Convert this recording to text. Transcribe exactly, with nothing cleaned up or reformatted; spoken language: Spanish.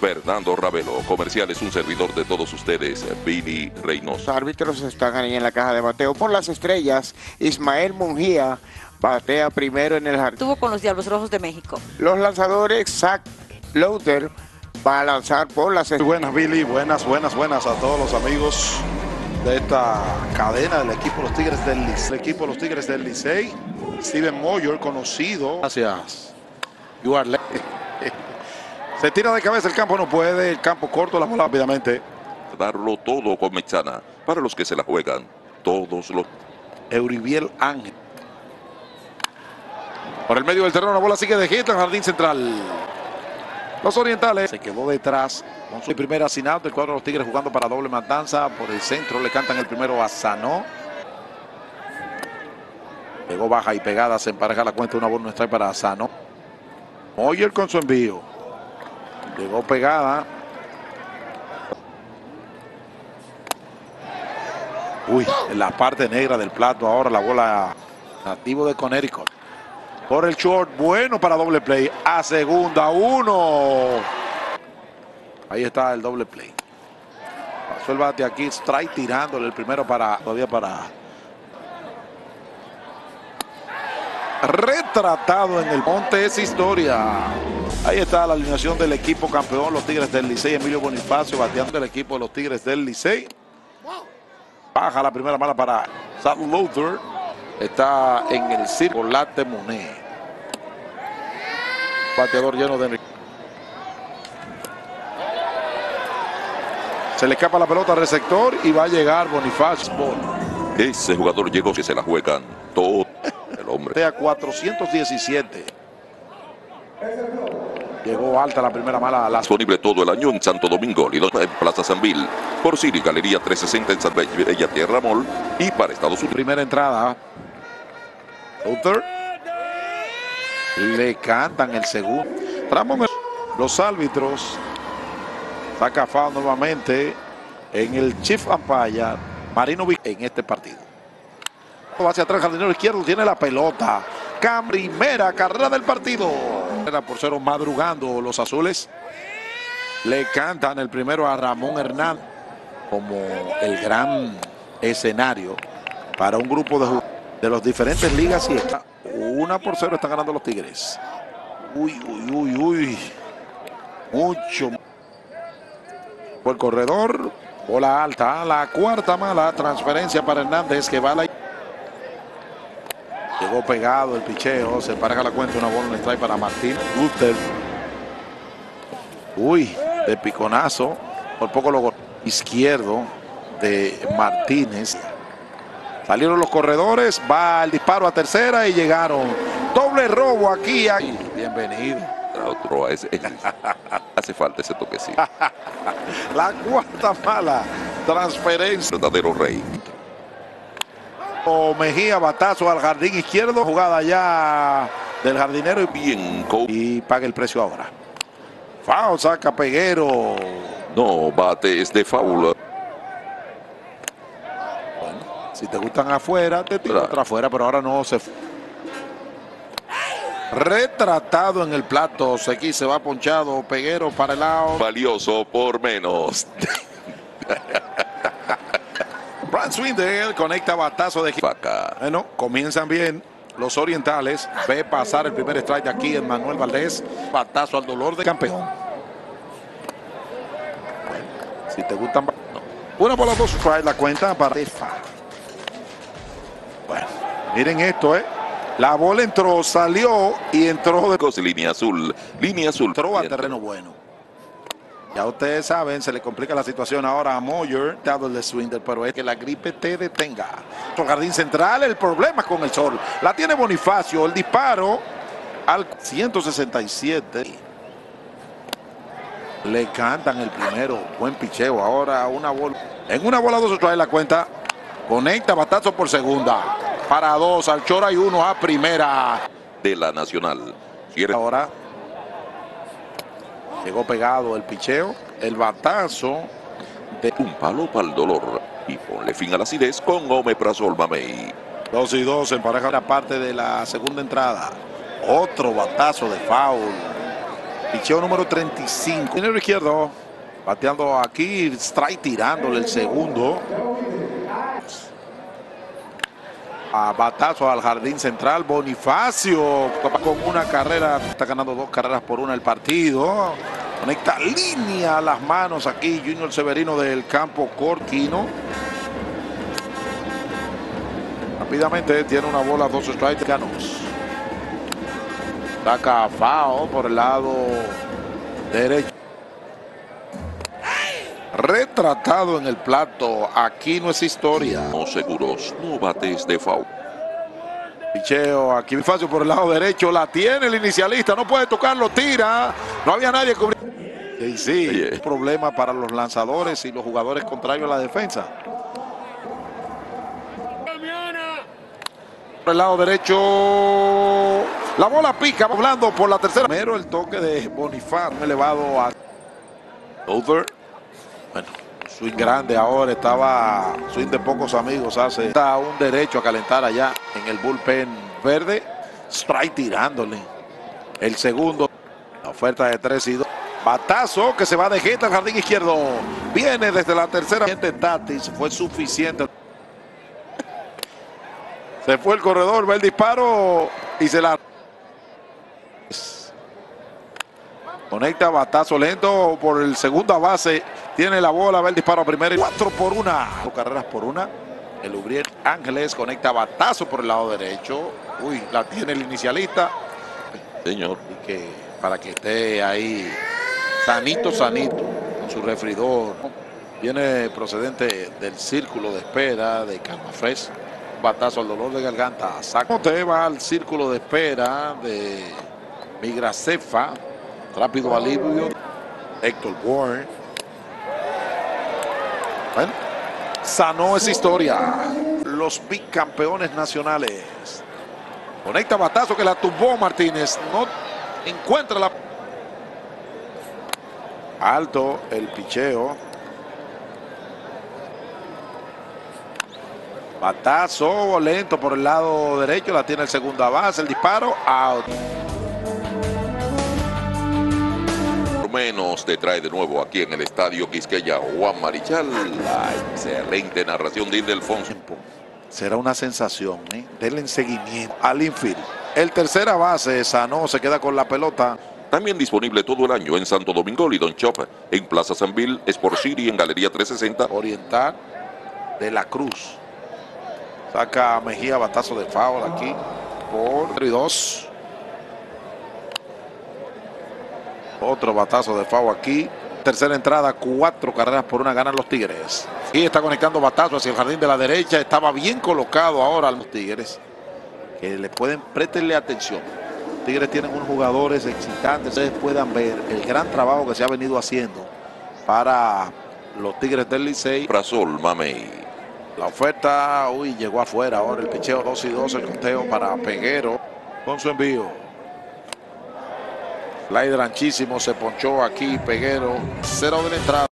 Fernando Ravelo. Comercial es un servidor de todos ustedes, Billy Reynoso. Los árbitros están ahí en la caja de bateo. Por las estrellas, Ismael Mungía batea primero en el jardín. Estuvo con los Diablos Rojos de México. Los lanzadores, Zach Lauter va a lanzar por las estrellas. Buenas, Billy. Buenas, buenas, buenas a todos los amigos de esta cadena del equipo de los Tigres del Licey. El equipo de los Tigres del Licey, Steven Moyer, conocido. Gracias. You are Se tira de cabeza el campo, no puede. El campo corto, la bola rápidamente. Darlo todo con Mexana. Para los que se la juegan, todos los. Euribiel Ángel. Por el medio del terreno, la bola sigue de hit al jardín central. Los orientales se quedó detrás con su primera sin out. El cuadro de los Tigres jugando para doble matanza. Por el centro le cantan el primero a Sanó. Pegó baja y pegada. Se empareja la cuenta. Una bola no strike para Sanó. Moyer con su envío. Llegó pegada. Uy, en la parte negra del plato ahora la bola nativo de Connecticut. Por el short, bueno para doble play. A segunda, uno. Ahí está el doble play. Pasó el bate aquí, strike tirándole el primero para, todavía para. Retratado en el monte es historia. Ahí está la alineación del equipo campeón, los Tigres del Licey. Emilio Bonifacio bateando el equipo de los Tigres del Licey. Baja la primera bala para Zach Lauter. Está en el círculo Late Monet. Bateador lleno de. Se le escapa la pelota al receptor y va a llegar Bonifacio. Ese jugador llegó que se la juegan todo. El hombre. A cuatrocientos diecisiete. Llegó alta la primera mala. La... Disponible todo el año en Santo Domingo, Lidón, en Plaza Sanville, por City, Galería trescientos sesenta en San Bella Tierra Mall y para Estados Unidos. Primera entrada. Lauter. Le cantan el segundo. Ramón, los árbitros. Saca foul nuevamente en el Chief Umpire Marino en este partido. Va hacia atrás, jardinero izquierdo, tiene la pelota. Cam, primera carrera del partido. Era por cero madrugando los azules. Le cantan el primero a Ramón Hernández como el gran escenario para un grupo de jugadores de las diferentes ligas. Y está una por cero están ganando los Tigres. Uy, uy, uy, uy. Mucho. Por el corredor. Bola alta. La cuarta mala. Transferencia para Hernández que va a la. Llegó pegado el picheo. Se empareja la cuenta. Una bola en strike para Martín Luther. Uy, de piconazo. Por poco lo izquierdo de Martínez. Salieron los corredores. Va el disparo a tercera y llegaron. Doble robo aquí. aquí. Bienvenido. Otro, es, es, hace falta ese toquecito. La cuarta mala. Transferencia. Verdadero rey. Mejía, batazo al jardín izquierdo. Jugada ya del jardinero. Y bien. Y paga el precio ahora. Foul, saca Peguero. No, bate es de foul. Bueno, si te gustan afuera, te tiro otra afuera, pero ahora no se. Retratado en el plato. Aquí se va ponchado Peguero para el lado. Valioso por menos. Brad Swindell conecta batazo de Vaca. Bueno, comienzan bien los orientales. Ve pasar el primer strike de aquí en Manuel Valdés. Batazo al dolor de campeón. Bueno, si te gustan. No. Una bola, dos strike la cuenta para Tefa. Bueno, miren esto, ¿eh? La bola entró, salió y entró de. Línea azul, línea azul. Entró a terreno bueno. Ya ustedes saben, se le complica la situación ahora a Moyer, dado el de Swindell, pero es que la gripe te detenga. El jardín central, el problema con el sol. La tiene Bonifacio, el disparo al ciento sesenta y siete. Le cantan el primero, buen picheo. Ahora una bola. En una bola dos trae la cuenta. Conecta batazo por segunda. Para dos, al Chora y uno a primera. De la Nacional. Quiere ahora. Llegó pegado el picheo, el batazo de un palo para el dolor. Y ponle fin a la acidez con Omeprazol Mamey. Dos y dos en pareja la parte de la segunda entrada. Otro batazo de foul. Picheo número treinta y cinco. En el izquierdo, bateando aquí, strike tirándole el segundo. A batazo al jardín central. Bonifacio con una carrera. Está ganando dos carreras por una el partido. Conecta línea a las manos aquí Junior Severino del campo Corquino. Rápidamente tiene una bola, dos strikes ganos. Saca Fao por el lado derecho. Retratado en el plato. Aquí no es historia. No seguros, no bates de foul. Picheo aquí fácil por el lado derecho. La tiene el inicialista. No puede tocarlo. Tira. No había nadie cubriendo. Sí, sí. Oye. Un problema para los lanzadores y los jugadores contrarios a la defensa. Por el lado derecho. La bola pica. Hablando por la tercera. Primero el toque de Bonifacio. Elevado a over. Bueno, swing grande ahora, estaba swing de pocos amigos hace. Está un derecho a calentar allá en el bullpen verde. Strike tirándole. El segundo, la oferta de tres y dos. Batazo que se va de jeta al jardín izquierdo. Viene desde la tercera. Tatis fue suficiente. Se fue el corredor, va el disparo y se la... Conecta batazo lento por el segunda base. Tiene la bola, va el disparo a primera. Cuatro por una. Carreras por una. El Ubriel Ángeles conecta batazo por el lado derecho. Uy, la tiene el inicialista. Señor. Y que para que esté ahí sanito, sanito, con su refridor. Viene procedente del círculo de espera de Calma Fresh. Batazo al dolor de garganta. Saca. Te va al círculo de espera de Migracefa. Rápido alivio. Héctor Warren. Bueno, sanó esa historia. Los bicampeones nacionales. Conecta batazo que la tumbó Martínez. No encuentra la... Alto el picheo. Batazo lento por el lado derecho. La tiene el segunda base. El disparo. Out. Menos te trae de nuevo aquí en el Estadio Quisqueya Juan Marichal. La excelente narración de Ildefonso. Será una sensación, ¿eh? Denle seguimiento al infield. El tercera base sanó, se queda con la pelota. También disponible todo el año en Santo Domingo, Lidon Shop, en Plaza San Bill, Sport City, en Galería trescientos sesenta. Oriental de la Cruz. Saca Mejía, batazo de foul aquí por tres y dos. Otro batazo de foul aquí. Tercera entrada, cuatro carreras por una, ganan los Tigres. Y está conectando batazo hacia el jardín de la derecha. Estaba bien colocado ahora los Tigres. Que le pueden, préstenle atención. Los Tigres tienen unos jugadores excitantes. Ustedes puedan ver el gran trabajo que se ha venido haciendo para los Tigres del Licey. Prasol Mamey. La oferta, uy, llegó afuera. Ahora el picheo dos y dos, el conteo para Peguero con su envío. Slider anchísimo, se ponchó aquí Peguero, cero de la entrada.